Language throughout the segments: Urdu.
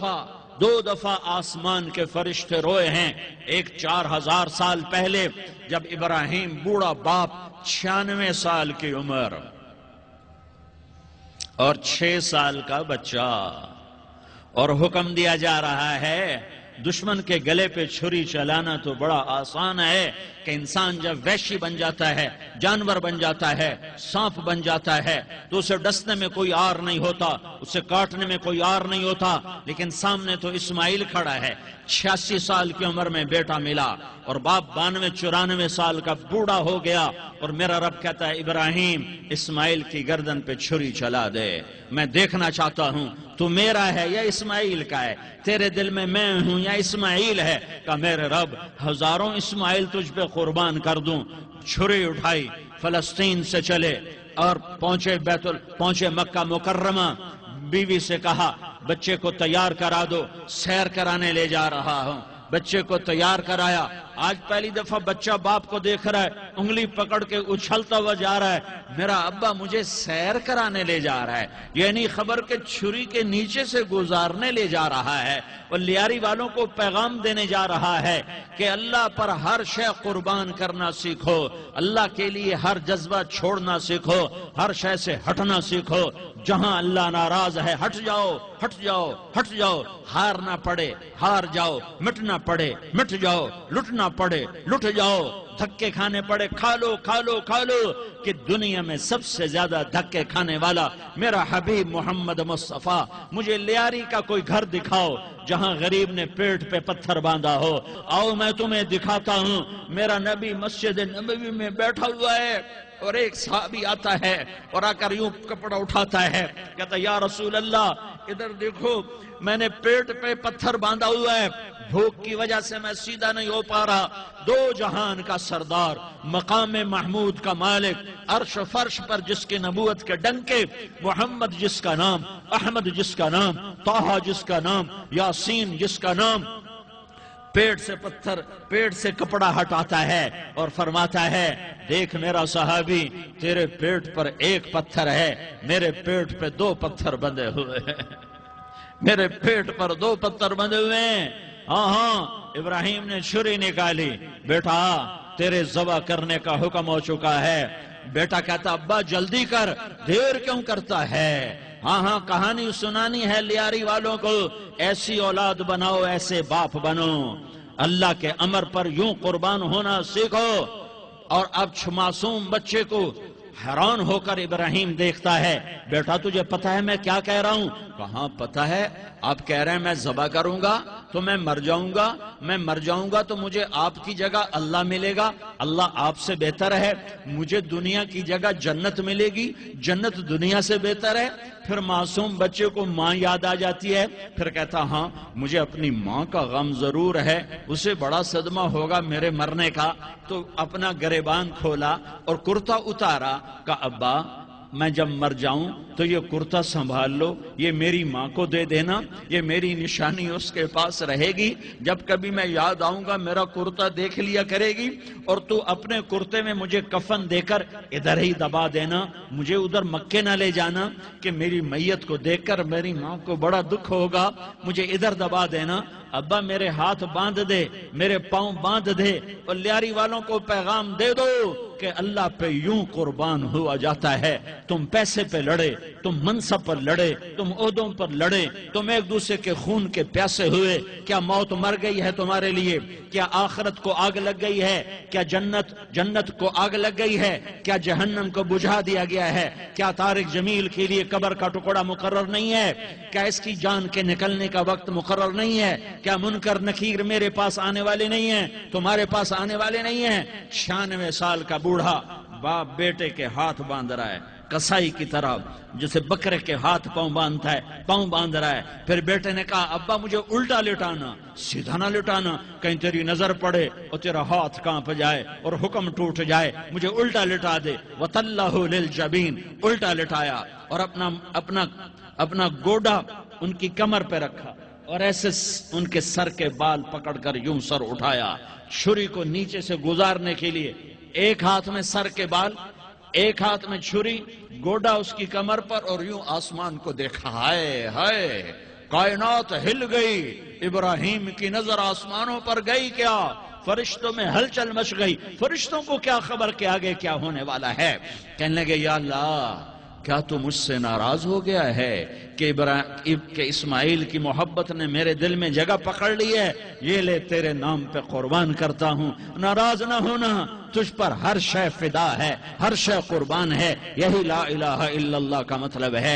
دو دفعہ آسمان کے فرشتے روئے ہیں. ایک 4000 سال پہلے جب ابراہیم بوڑھا باپ 96 سال کی عمر اور 6 سال کا بچہ، اور حکم دیا جا رہا ہے دشمن کے گلے پہ چھری چلانا تو بڑا آسان ہے کہ انسان جب وحشی بن جاتا ہے، جانور بن جاتا ہے، سانپ بن جاتا ہے تو اسے ڈسنے میں کوئی آر نہیں ہوتا، اسے کاٹنے میں کوئی آر نہیں ہوتا. لیکن سامنے تو اسماعیل کھڑا ہے، 86 سال کی عمر میں بیٹا ملا اور باپ 92-94 سال کا بوڑھا ہو گیا، اور میرا رب کہتا ہے ابراہیم اسماعیل کی گردن پہ چھری چلا دے، میں دیکھنا چاہتا ہوں تو میرا ہے یا اسماعیل کا ہے، تیرے دل میں میں ہوں یا اسماعیل ہے. کہ میرے رب ہزاروں اسماعیل تجھ پہ قربان کر دوں. چھری اٹھائی، فلسطین سے چلے اور پہنچے مکہ مکرمہ. بیوی سے کہا بچے کو تیار کرا دو، سیر کرانے لے جا رہا ہوں. بچے کو تیار کرایا. آج پہلی دفعہ بچہ باپ کو دیکھ رہا ہے، انگلی پکڑ کے اچھلتا ہوا جا رہا ہے، میرا ابا مجھے سیر کرانے لے جا رہا ہے، یعنی خبر کے چھری کے نیچے سے گزارنے لے جا رہا ہے. اور لیاری والوں کو پیغام دینے جا رہا ہے کہ اللہ پر ہر شے قربان کرنا سیکھو، اللہ کے لیے ہر جذبہ چھوڑنا سیکھو، ہر شے سے ہٹنا سیکھو. جہاں اللہ ناراض ہے ہٹ جاؤ، ہٹ جاؤ، ہٹ جاؤ. ہار نہ پڑے ہار جاؤ، مٹنا پڑے مٹ جاؤ، لٹنا پڑے لٹ جاؤ، دھکے کھانے پڑے کھا لو کھا لو کھا لو. کہ دنیا میں سب سے زیادہ دھکے کھانے والا میرا حبیب محمد مصطفیٰ. مجھے لیاری کا کوئی گھر دکھاؤ جہاں غریب نے پیٹ پہ پتھر باندھا ہو. آؤ میں تمہیں دکھاتا ہوں. میرا نبی مسجد نبوی میں بیٹھا ہوا ہے اور ایک صحابی آتا ہے اور آ کر یوں کپڑا اٹھاتا ہے، کہتا یا رسول اللہ ادھر دیکھو، میں نے پیٹ پہ پتھر باندھا ہوا ہے، بھوک کی وجہ سے میں سیدھا نہیں ہو پا رہا. دو جہان کا سردار، مقام محمود کا مالک، عرش فرش پر جس کی نبوت کے ڈنکے، محمد جس کا نام، احمد جس کا نام، طٰہٰ جس کا نام، یاسین جس کا نام، پیٹ سے کپڑا ہٹاتا ہے اور فرماتا ہے دیکھ میرا صحابی، تیرے پیٹ پر ایک پتھر ہے، میرے پیٹ پہ 2 پتھر بندھے ہوئے ہیں. میرے پیٹ پر 2 پتھر بندھے ہوئے ہیں. ہاں ابراہیم نے چھری نکالی، بیٹا تیرے ذبح کرنے کا حکم ہو چکا ہے. بیٹا کہتا ابا جلدی کر، دیر کیوں کرتا ہے؟ ہاں کہانی سنانی ہے لیاری والوں کو. ایسی اولاد بناؤ، ایسے باپ بنو، اللہ کے امر پر یوں قربان ہونا سیکھو. اور اب معصوم بچے کو حیران ہو کر ابراہیم دیکھتا ہے، بیٹا تجھے پتہ ہے میں کیا کہہ رہا ہوں؟ کہاں پتہ ہے، آپ کہہ رہے ہیں میں ذبح کروں گا تو میں مر جاؤں گا تو مجھے آپ کی جگہ اللہ ملے گا، اللہ آپ سے بہتر ہے. مجھے دنیا کی جگہ جنت ملے گی، جنت دنیا سے بہتر ہے. پھر معصوم بچے کو ماں یاد آ جاتی ہے، پھر کہتا ہاں مجھے اپنی ماں کا غم ضرور ہے، اسے بڑا صدمہ ہوگا میرے مرنے کا. تو اپنا گریبان کھولا اور کرتا اتارا. کہ ابا میں جب مر جاؤں تو یہ کرتا سنبھال لو، یہ میری ماں کو دے دینا، یہ میری نشانی اس کے پاس رہے گی، جب کبھی میں یاد آؤں گا میرا کرتا دیکھ لیا کرے گی. اور تو اپنے کرتے میں مجھے کفن دے کر ادھر ہی دبا دینا، مجھے ادھر مکے نہ لے جانا کہ میری میت کو دیکھ کر میری ماں کو بڑا دکھ ہوگا، مجھے ادھر دبا دینا. ابا میرے ہاتھ باندھ دے، میرے پاؤں باندھ دے. اور لیاری والوں کو پیغام دے دو کہ اللہ پہ یوں قربان ہوا جاتا ہے. تم پیسے پہ لڑے، تم منصب پر لڑے، تم عہدوں پر لڑے، تم ایک دوسرے کے خون کے پیاسے ہوئے. کیا موت مر گئی ہے تمہارے لیے؟ کیا آخرت کو آگ لگ گئی ہے؟ کیا جنت کو آگ لگ گئی ہے؟ کیا جہنم کو بجھا دیا گیا ہے؟ کیا طارق جمیل کے لیے قبر کا ٹکڑا مقرر نہیں ہے؟ کیا اس کی جان کے نکلنے کا وقت مقرر نہیں ہے؟ کیا منکر نکیر میرے پاس آنے والے نہیں ہیں، تمہارے پاس آنے والے نہیں ہیں؟ 96 سال کا بوڑھا باپ بیٹے کے ہاتھ باندھ رہا ہے، کسائی کی طرح جسے بکرے کے ہاتھ پاؤں باندھتا ہے، پاؤں باندھ رہا ہے. پھر بیٹے نے کہا ابا مجھے الٹا لٹانا، سیدھا نہ لٹانا، کہیں تیری نظر پڑے اور تیرا ہاتھ کانپ جائے اور حکم ٹوٹ جائے، مجھے الٹا لٹا دے. وَتَلَّهُ لِلْجَبِينِ، الٹا لٹایا اور اپنا گوڈا ان کی کمر پہ رکھا اور ایسے ان کے سر کے بال پکڑ کر یوں سر اٹھایا، چھری کو نیچے سے گزارنے کے لیے. ایک ہاتھ میں سر کے بال، ایک ہاتھ میں چھری، گوڈا اس کی کمر پر، اور یوں آسمان کو دیکھا. ہائے ہائے کائنات ہل گئی، ابراہیم کی نظر آسمانوں پر گئی کیا؟ فرشتوں میں ہلچل مچ گئی، فرشتوں کو کیا خبر کہ آگے کیا ہونے والا ہے؟ کہنے لگے یا اللہ کیا تو مجھ سے ناراض ہو گیا ہے کہ اسماعیل کی محبت نے میرے دل میں جگہ پکڑ لی ہے؟ یہ لے تیرے نام پہ قربان کرتا ہوں، ناراض نہ ہونا، تجھ پر ہر شے فدا ہے، ہر شے قربان ہے، یہی لا الہ الا اللہ کا مطلب ہے۔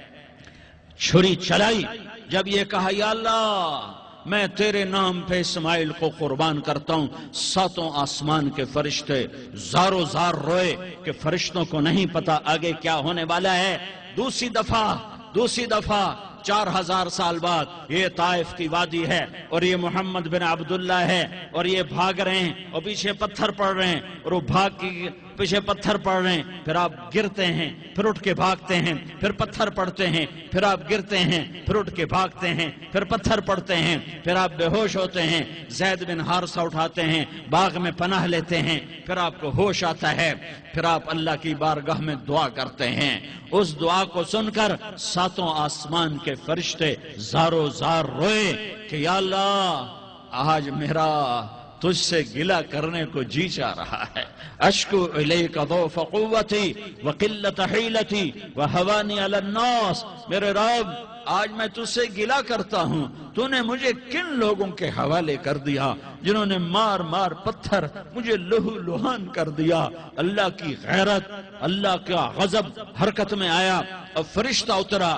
چھری چلائی، جب یہ کہا یا اللہ میں تیرے نام پہ اسماعیل کو قربان کرتا ہوں، ساتوں آسمان کے فرشتے زارو زار روئے کہ فرشتوں کو نہیں پتا آگے کیا ہونے والا ہے۔ دوسری دفعہ 4000 سال بعد یہ طائف کی وادی ہے اور یہ محمد بن عبداللہ ہے اور یہ بھاگ رہے ہیں اور پیچھے پتھر پڑ رہے ہیں اور وہ بھاگ کی پیچھے پتھر پڑ رہے ہیں، پھر آپ گرتے ہیں، پھر اٹھ کے بھاگتے ہیں، پھر پتھر پڑتے ہیں، پھر آپ گرتے ہیں، پھر اٹھ کے بھاگتے ہیں، پھر پتھر پڑتے ہیں، پھر آپ بے ہوش ہوتے ہیں، زید بن حارثہ اٹھاتے ہیں، باغ میں پناہ لیتے ہیں، پھر آپ کو ہوش آتا ہے، پھر آپ اللہ کی بارگاہ میں دعا کرتے ہیں۔ اس دعا کو سن کر ساتوں آسمان کے فرشتے زارو زار روئے کہ یا اللہ آج میرا تجھ سے گلہ کرنے کو جی چاہ رہا ہے۔ اشکو الیک ضعف قوتی وقلت حیلتی وہوانی علی الناس، میرے رب آج میں تجھ سے گلہ کرتا ہوں، تو نے مجھے کن لوگوں کے حوالے کر دیا جنہوں نے مار مار پتھر مجھے لہو لہان کر دیا۔ اللہ کی غیرت، اللہ کا غضب حرکت میں آیا اور فرشتہ اترا۔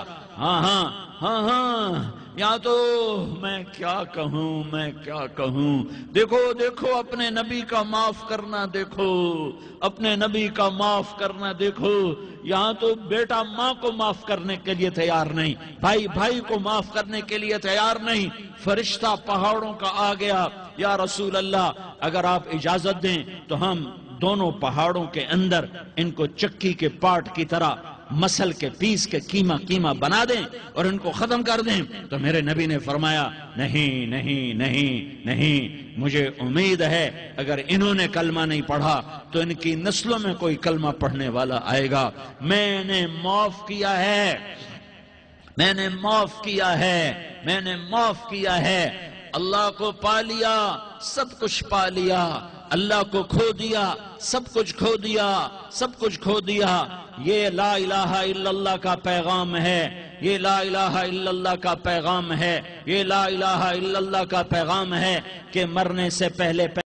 ہاں یا تو میں کیا کہوں، دیکھو اپنے نبی کا معاف کرنا، دیکھو اپنے نبی کا معاف کرنا، دیکھو یہاں تو بیٹا ماں کو معاف کرنے کے لیے تیار نہیں، بھائی کو معاف کرنے کے لیے تیار نہیں۔ فرشتہ پہاڑوں کا آ گیا، یا رسول اللہ اگر آپ اجازت دیں تو ہم دونوں پہاڑوں کے اندر ان کو چکی کے پاٹ کی طرح مسل کے پیس کے کیما بنا دیں اور ان کو ختم کر دیں۔ تو میرے نبی نے فرمایا نہیں، مجھے امید ہے اگر انہوں نے کلمہ نہیں پڑھا تو ان کی نسلوں میں کوئی کلمہ پڑھنے والا آئے گا۔ میں نے معاف کیا ہے، اللہ کو پا لیا، سب کچھ پا لیا، اللہ کو کھو دیا، سب کچھ کھو دیا۔ یہ لا الہ الا اللہ کا پیغام ہے، یہ لا الہ الا اللہ کا پیغام ہے، یہ لا الہ الا اللہ کا پیغام ہے کہ مرنے سے پہلے